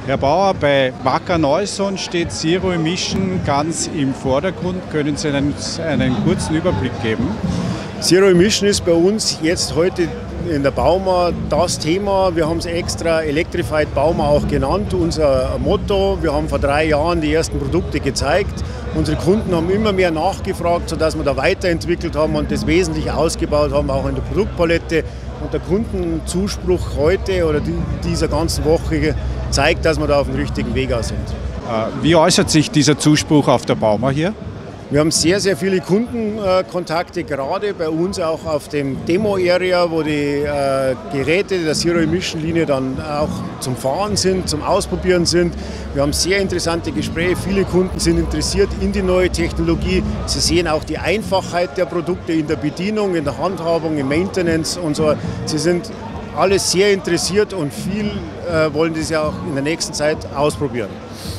Herr Bauer, bei Wacker Neuson steht Zero Emission ganz im Vordergrund. Können Sie einen kurzen Überblick geben? Zero Emission ist bei uns jetzt heute in der Bauma das Thema. Wir haben es extra Electrified Bauma auch genannt, unser Motto. Wir haben vor 3 Jahren die ersten Produkte gezeigt. Unsere Kunden haben immer mehr nachgefragt, sodass wir da weiterentwickelt haben und das wesentlich ausgebaut haben, auch in der Produktpalette. Und der Kundenzuspruch heute oder dieser ganzen Woche zeigt, dass wir da auf dem richtigen Weg sind. Wie äußert sich dieser Zuspruch auf der Bauma hier? Wir haben sehr, sehr viele Kundenkontakte, gerade bei uns auch auf dem Demo-Area, wo die Geräte der Zero-Emission-Linie dann auch zum Fahren sind, zum Ausprobieren sind. Wir haben sehr interessante Gespräche, viele Kunden sind interessiert in die neue Technologie. Sie sehen auch die Einfachheit der Produkte in der Bedienung, in der Handhabung, im Maintenance und so. Sie sind alle sehr interessiert und viel wollen das ja auch in der nächsten Zeit ausprobieren.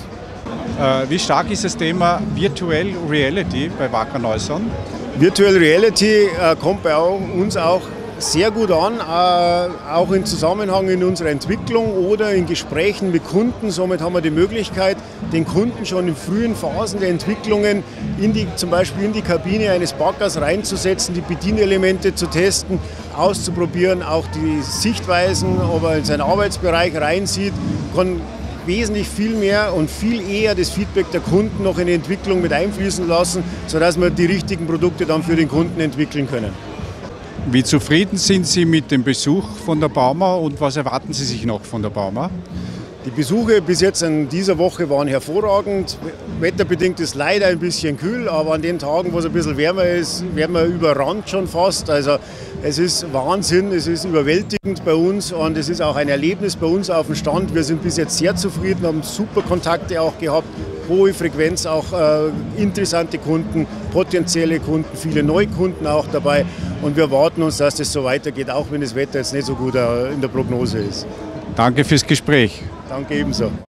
Wie stark ist das Thema Virtual Reality bei Wacker Neuson? Virtual Reality kommt bei uns auch sehr gut an, auch im Zusammenhang in unserer Entwicklung oder in Gesprächen mit Kunden. Somit haben wir die Möglichkeit, den Kunden schon in frühen Phasen der Entwicklungen zum Beispiel in die Kabine eines Backers reinzusetzen, die Bedienelemente zu testen, auszuprobieren, auch die Sichtweisen, ob er in seinen Arbeitsbereich reinsieht, kann wesentlich viel mehr und viel eher das Feedback der Kunden noch in die Entwicklung mit einfließen lassen, sodass wir die richtigen Produkte dann für den Kunden entwickeln können. Wie zufrieden sind Sie mit dem Besuch von der Bauma und was erwarten Sie sich noch von der Bauma? Die Besuche bis jetzt in dieser Woche waren hervorragend. Wetterbedingt ist leider ein bisschen kühl, aber an den Tagen, wo es ein bisschen wärmer ist, werden wir überrannt schon fast. Also es ist Wahnsinn, es ist überwältigend bei uns und es ist auch ein Erlebnis bei uns auf dem Stand. Wir sind bis jetzt sehr zufrieden, haben super Kontakte auch gehabt, hohe Frequenz, auch interessante Kunden, potenzielle Kunden, viele Neukunden auch dabei. Und wir erwarten uns, dass das so weitergeht, auch wenn das Wetter jetzt nicht so gut in der Prognose ist. Danke fürs Gespräch. Danke ebenso.